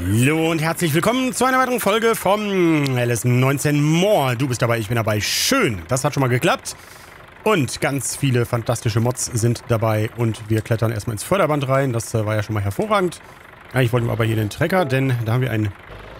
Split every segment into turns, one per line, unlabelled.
Hallo und herzlich willkommen zu einer weiteren Folge vom LS19 More. Du bist dabei, ich bin dabei. Schön, das hat schon mal geklappt. Und ganz viele fantastische Mods sind dabei und wir klettern erstmal ins Förderband rein. Das war ja schon mal hervorragend. Eigentlich wollten wir aber hier den Trecker, denn da haben wir ein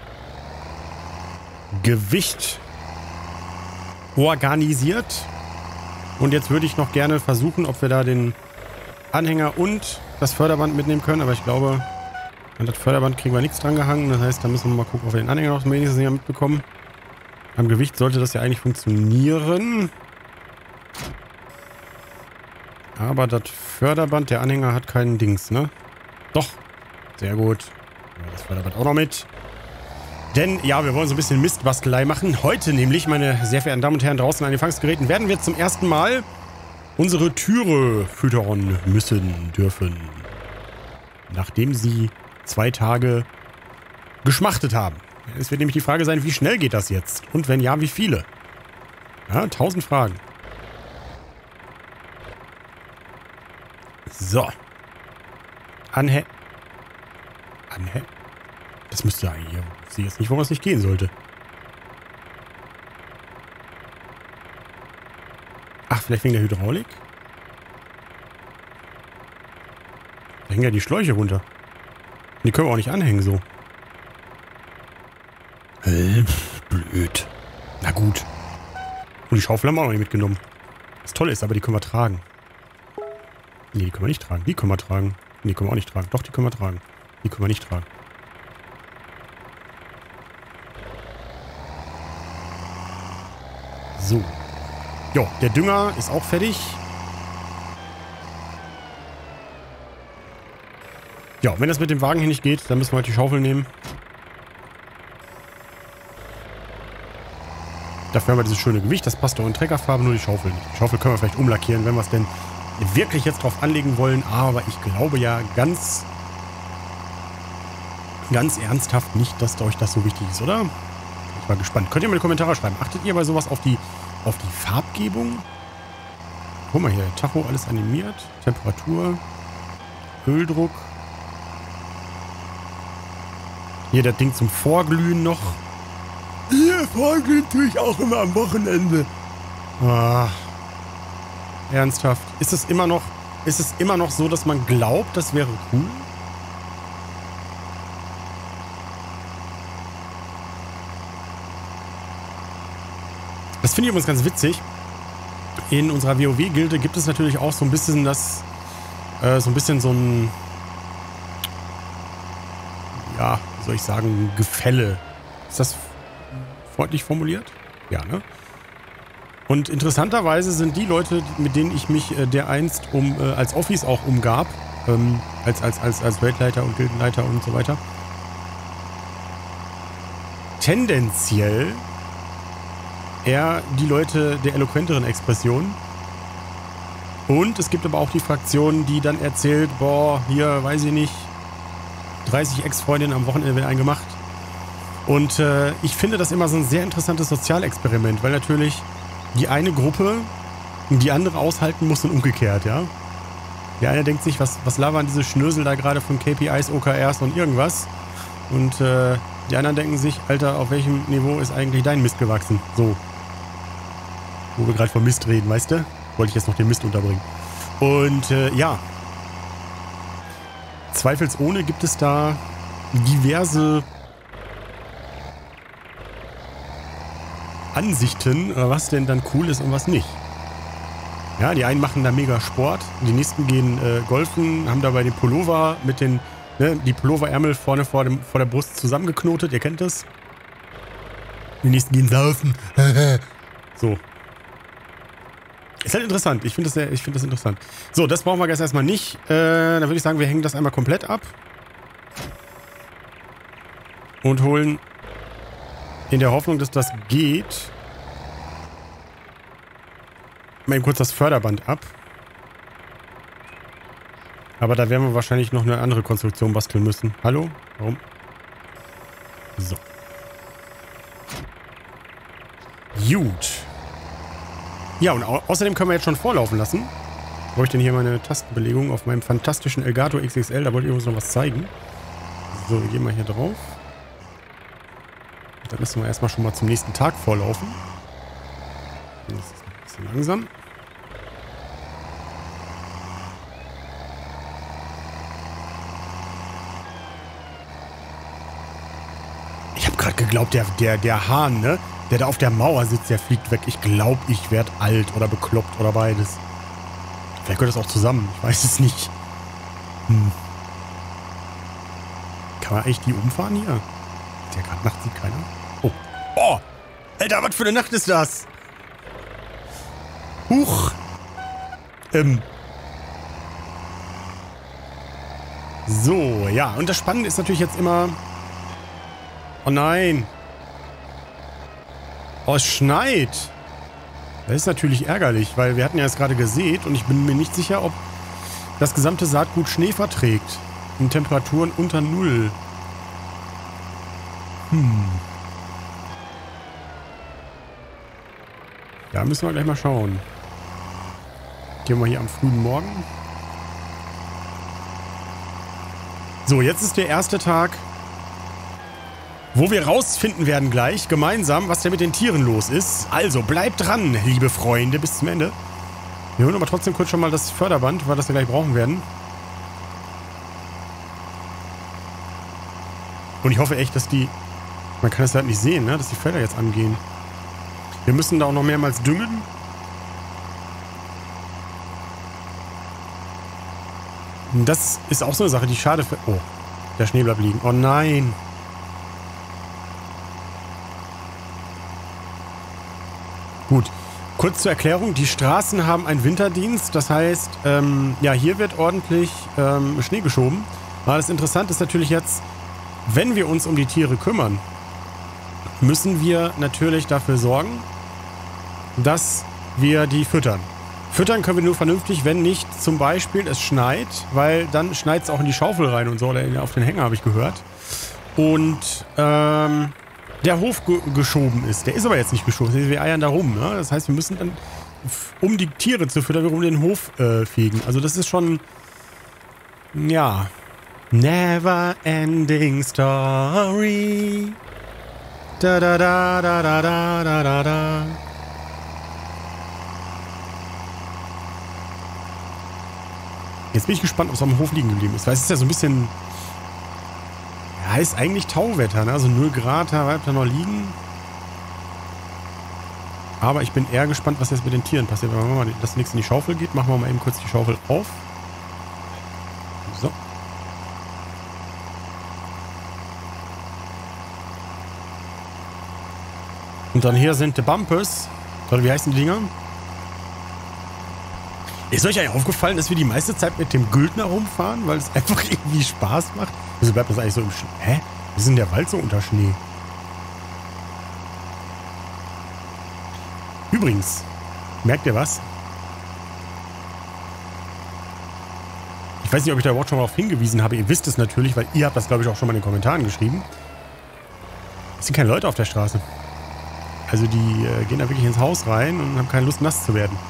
Gewicht organisiert. Und jetzt würde ich noch gerne versuchen, ob wir da den Anhänger und das Förderband mitnehmen können. Aber ich glaube, an das Förderband kriegen wir nichts dran gehangen. Das heißt, da müssen wir mal gucken, ob wir den Anhänger noch wenigstens mitbekommen. Am Gewicht sollte das ja eigentlich funktionieren. Aber das Förderband, der Anhänger hat keinen Dings, ne? Doch. Sehr gut. Ja, das Förderband auch noch mit. Denn, ja, wir wollen so ein bisschen Mistbastelei machen. Heute nämlich, meine sehr verehrten Damen und Herren draußen an den Fangstgeräten, werden wir zum ersten Mal unsere Türe füttern müssen, dürfen. Nachdem sie 2 Tage geschmachtet haben. Es wird nämlich die Frage sein, wie schnell geht das jetzt? Und wenn ja, wie viele? Ja, 1000 Fragen. So. Anhä? Das müsste ja eigentlich... Ich sehe jetzt nicht, warum es nicht gehen sollte. Ach, vielleicht wegen der Hydraulik? Da hängen ja die Schläuche runter. Die können wir auch nicht anhängen, so. Blöd. Na gut. Und die Schaufel haben wir auch noch nicht mitgenommen. Das Tolle ist aber, die können wir tragen. Nee, die können wir nicht tragen. Die können wir tragen. Nee, die können wir auch nicht tragen. Doch, die können wir tragen. Die können wir nicht tragen. So. Jo, der Dünger ist auch fertig. Ja, wenn das mit dem Wagen hier nicht geht, dann müssen wir halt die Schaufel nehmen. Dafür haben wir dieses schöne Gewicht. Das passt doch in Treckerfarbe, nur die Schaufel nicht. Die Schaufel können wir vielleicht umlackieren, wenn wir es denn wirklich jetzt drauf anlegen wollen. Aber ich glaube ja ganz ernsthaft nicht, dass euch das so wichtig ist, oder? Ich war gespannt. Könnt ihr mal in die Kommentare schreiben. Achtet ihr bei sowas auf die Farbgebung? Guck mal hier, Tacho, alles animiert. Temperatur, Öldruck. Hier das Ding zum Vorglühen noch. Hier, vorglühen tue ich auch immer am Wochenende. Ah, ernsthaft. Ist es immer noch so, dass man glaubt, das wäre cool? Das finde ich übrigens ganz witzig. In unserer WoW-Gilde gibt es natürlich auch so ein bisschen so ein, ja, wie soll ich sagen, Gefälle. Ist das freundlich formuliert? Ja, ne? Und interessanterweise sind die Leute, mit denen ich mich dereinst als Office auch umgab, als Raidleiter und Gildenleiter und so weiter, tendenziell eher die Leute der eloquenteren Expression. Und es gibt aber auch die Fraktion, die dann erzählt, boah, hier, weiß ich nicht, 30 Ex-Freundinnen am Wochenende werden eingemacht. Und ich finde das immer so ein sehr interessantes Sozialexperiment, weil natürlich die eine Gruppe die andere aushalten muss und umgekehrt, ja. Der eine denkt sich, was labern diese Schnösel da gerade von KPIs, OKRs und irgendwas. Und die anderen denken sich, Alter, auf welchem Niveau ist eigentlich dein Mist gewachsen? So. Wo wir gerade vom Mist reden, weißt du? Wollte ich jetzt noch den Mist unterbringen. Und ja. Zweifelsohne gibt es da diverse Ansichten, was denn dann cool ist und was nicht. Ja, die einen machen da mega Sport, die nächsten gehen golfen, haben dabei den Pullover mit den, die Pulloverärmel vorne vor der Brust zusammengeknotet, ihr kennt das. Die nächsten gehen saufen. So. Ist halt interessant, ich finde das interessant. So, das brauchen wir jetzt erstmal nicht. Dann würde ich sagen, wir hängen das einmal komplett ab. Und holen in der Hoffnung, dass das geht, mal eben kurz das Förderband ab. Aber da werden wir wahrscheinlich noch eine andere Konstruktion basteln müssen. Hallo? Warum? So. Gut. Ja, und außerdem können wir jetzt schon vorlaufen lassen. Wo habe ich denn hier meine Tastenbelegung auf meinem fantastischen Elgato XXL? Da wollte ich übrigens noch was zeigen. So, wir gehen mal hier drauf. Dann müssen wir erstmal schon mal zum nächsten Tag vorlaufen. Das ist ein bisschen langsam. Ich habe gerade geglaubt, der Hahn, ne? Der da auf der Mauer sitzt, der fliegt weg. Ich glaube, ich werde alt oder bekloppt oder beides. Vielleicht gehört das auch zusammen. Ich weiß es nicht. Kann man eigentlich die umfahren hier? Ist ja gerade Nacht, sieht keiner. Oh. Oh! Alter, was für eine Nacht ist das? Huch! So, ja. Und das Spannende ist natürlich jetzt immer... Oh nein! Oh, es schneit! Das ist natürlich ärgerlich, weil wir hatten ja jetzt gerade gesät und ich bin mir nicht sicher, ob das gesamte Saatgut Schnee verträgt. In Temperaturen unter 0. Da müssen wir gleich mal schauen. Gehen wir hier am frühen Morgen. So, jetzt ist der erste Tag, wo wir rausfinden werden gleich, gemeinsam, was denn mit den Tieren los ist. Also, bleibt dran, liebe Freunde, bis zum Ende. Wir holen aber trotzdem kurz schon mal das Förderband, weil das wir gleich brauchen werden. Und ich hoffe echt, dass die... Man kann es halt nicht sehen, ne? Dass die Felder jetzt angehen. Wir müssen da auch noch mehrmals düngen. Das ist auch so eine Sache, die schade für... Oh, der Schnee bleibt liegen. Oh nein. Gut. Kurz zur Erklärung. Die Straßen haben einen Winterdienst. Das heißt, ja, hier wird ordentlich Schnee geschoben. Aber das Interessante ist natürlich jetzt, wenn wir uns um die Tiere kümmern, müssen wir natürlich dafür sorgen, dass wir die füttern. Füttern können wir nur vernünftig, wenn nicht zum Beispiel es schneit, weil dann schneit es auch in die Schaufel rein und so, oder auf den Hänger, habe ich gehört. Und der Hof geschoben ist. Der ist aber jetzt nicht geschoben. Wir eiern da rum. Ne? Das heißt, wir müssen dann, um die Tiere zu füttern, um den Hof fegen. Also das ist schon, ja, never ending story. Da da da da da da da da da. Jetzt bin ich gespannt, ob es am Hof liegen geblieben ist. Weil es ist ja so ein bisschen... Ja, heißt eigentlich Tauwetter, ne? Also 0 Grad, da bleibt da noch liegen. Aber ich bin eher gespannt, was jetzt mit den Tieren passiert. Wenn man mal das nächste in die Schaufel geht, machen wir mal eben kurz die Schaufel auf. So. Und dann hier sind die Bumpers. Oder wie heißen die Dinger? Ist euch eigentlich aufgefallen, dass wir die meiste Zeit mit dem Güldner rumfahren, weil es einfach irgendwie Spaß macht? Wieso bleibt das eigentlich so im Schnee? Hä? Wie ist denn der Wald so unter Schnee? Übrigens, merkt ihr was? Ich weiß nicht, ob ich da überhaupt schon mal darauf hingewiesen habe. Ihr wisst es natürlich, weil ihr habt das, glaube ich, auch schon mal in den Kommentaren geschrieben. Es sind keine Leute auf der Straße. Also die gehen da wirklich ins Haus rein und haben keine Lust, nass zu werden.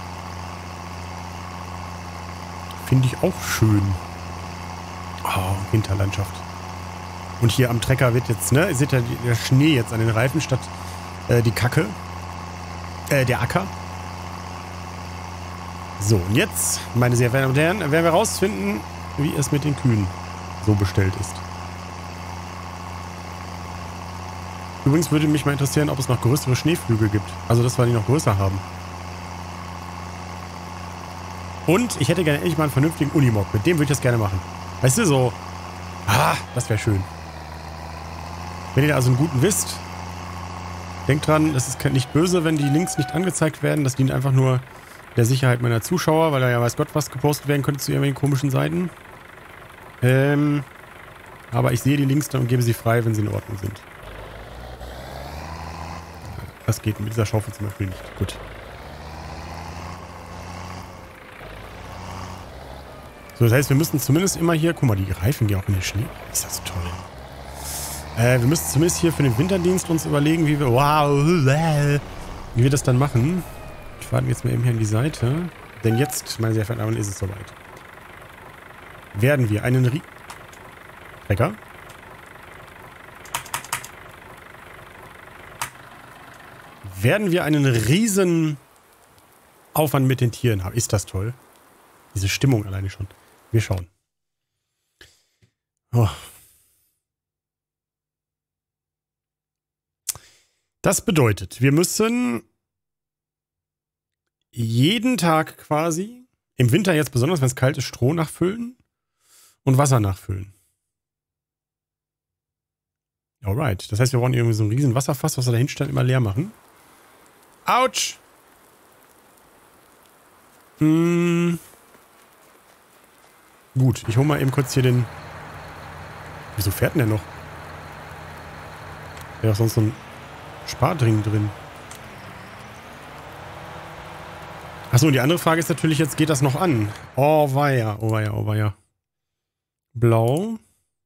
Finde ich auch schön. Oh, Winterlandschaft. Und hier am Trecker wird jetzt, ne, ihr seht ja der Schnee jetzt an den Reifen statt die Kacke. Der Acker. So, und jetzt, meine sehr verehrten Damen und Herren, werden wir rausfinden, wie es mit den Kühen so bestellt ist. Übrigens würde mich mal interessieren, ob es noch größere Schneeflüge gibt. Also, dass wir die noch größer haben. Und ich hätte gerne endlich mal einen vernünftigen Unimog. Mit dem würde ich das gerne machen. Weißt du, so... Ah, das wäre schön. Wenn ihr also einen guten wisst, denkt dran, es ist nicht böse, wenn die Links nicht angezeigt werden. Das dient einfach nur der Sicherheit meiner Zuschauer, weil da ja weiß Gott was gepostet werden könnte zu irgendwelchen komischen Seiten. Aber ich sehe die Links dann und gebe sie frei, wenn sie in Ordnung sind. Das geht mit dieser Schaufel zum Beispiel nicht. Gut. So, das heißt, wir müssen zumindest immer hier... Guck mal, die Reifen, die auch in den Schnee... Ist das toll. Wir müssen zumindest hier für den Winterdienst uns überlegen, wie wir... Wow! Wie wir das dann machen. Ich warte jetzt mal eben hier an die Seite. Denn jetzt, meine sehr verehrten Damen, ist es soweit. Werden wir einen Trecker werden wir einen riesen Aufwand mit den Tieren haben. Ist das toll? Diese Stimmung alleine schon. Wir schauen. Oh. Das bedeutet, wir müssen jeden Tag quasi, im Winter jetzt besonders, wenn es kalt ist, Stroh nachfüllen und Wasser nachfüllen. Alright. Das heißt, wir brauchen irgendwie so ein riesen Wasserfass, was wir da hinstellen, immer leer machen. Autsch! Gut, ich hole mal eben kurz hier den... Wieso fährt denn der noch? Wäre doch sonst so ein Spardring drin. Achso, und die andere Frage ist natürlich jetzt, geht das noch an? Oh weia, oh weia, oh weia. Blau.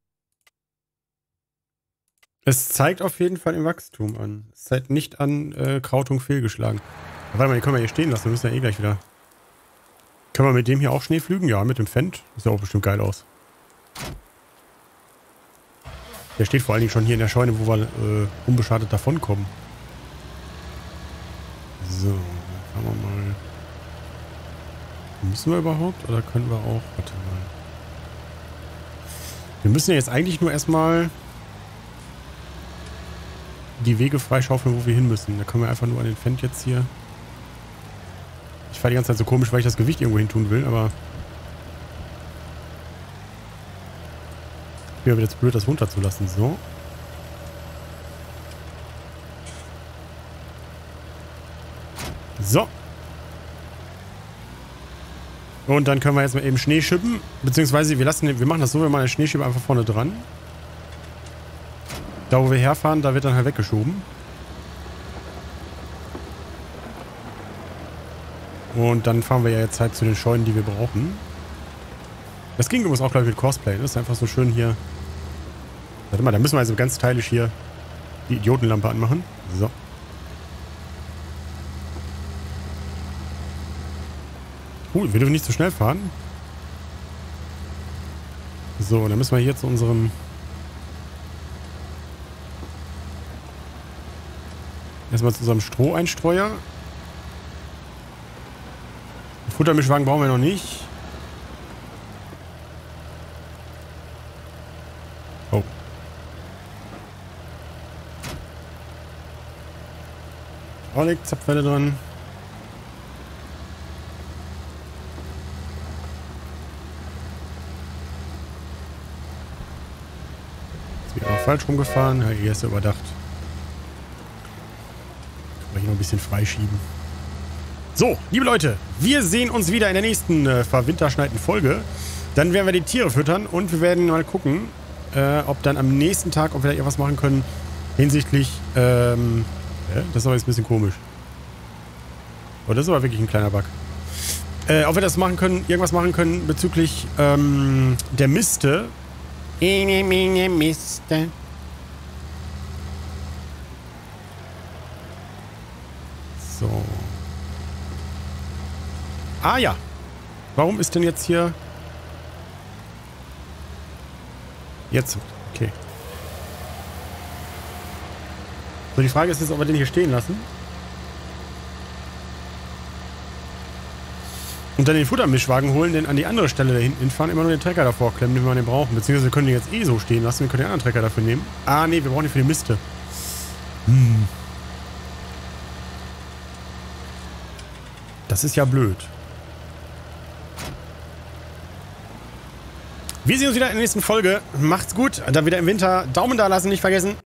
Es zeigt auf jeden Fall im Wachstum an. Es zeigt nicht an Krautung fehlgeschlagen. Aber warte mal, die können wir hier stehen lassen. Wir müssen ja eh gleich wieder... Können wir mit dem hier auch Schnee pflügen? Ja, mit dem Fendt. Sieht ja auch bestimmt geil aus. Der steht vor allen Dingen schon hier in der Scheune, wo wir unbeschadet davonkommen. So, schauen wir mal. Müssen wir überhaupt? Oder können wir auch... Warte mal. Wir müssen ja jetzt eigentlich nur erstmal die Wege freischaufeln, wo wir hin müssen. Da können wir einfach nur an den Fendt jetzt hier... Ich fahre die ganze Zeit so komisch, weil ich das Gewicht irgendwo hin tun will, aber... Ich bin ja wieder zu blöd, das runterzulassen. So. So. Und dann können wir jetzt mal eben Schnee schippen. Beziehungsweise wir machen das so, wir machen den Schneeschieber einfach vorne dran. Da wo wir herfahren, da wird dann halt weggeschoben. Und dann fahren wir ja jetzt halt zu den Scheunen, die wir brauchen. Das ging übrigens auch, glaube ich, mit Cosplay. Das ist einfach so schön hier. Warte mal, da müssen wir also ganz stylisch hier die Idiotenlampe anmachen. So. Wir dürfen nicht zu schnell fahren. So, dann müssen wir hier zu unserem... Erstmal zu unserem Stroheinstreuer. Futtermischwagen brauchen wir noch nicht. Oh. Zapfwelle dran. Jetzt bin ich auch falsch rumgefahren. Ja, hier ist er überdacht. Kann man hier noch ein bisschen freischieben. So, liebe Leute, wir sehen uns wieder in der nächsten verwinterschneiten Folge. Dann werden wir die Tiere füttern und wir werden mal gucken, ob dann am nächsten Tag, ob wir da irgendwas machen können hinsichtlich, das ist aber jetzt ein bisschen komisch. Oh, das ist aber wirklich ein kleiner Bug. Ob wir das machen können, irgendwas machen können bezüglich der Miste. Miste. So. Ah ja. Warum ist denn jetzt hier... Jetzt. Okay. So, die Frage ist jetzt, ob wir den hier stehen lassen. Und dann den Futtermischwagen holen, den an die andere Stelle da hinten fahren, immer nur den Trecker davor klemmen, den wir den brauchen. Beziehungsweise wir können den jetzt eh so stehen lassen. Wir können den anderen Trecker dafür nehmen. Ah, nee, wir brauchen den für die Miste. Das ist ja blöd. Wir sehen uns wieder in der nächsten Folge. Macht's gut. Dann wieder im Winter. Daumen da lassen, nicht vergessen.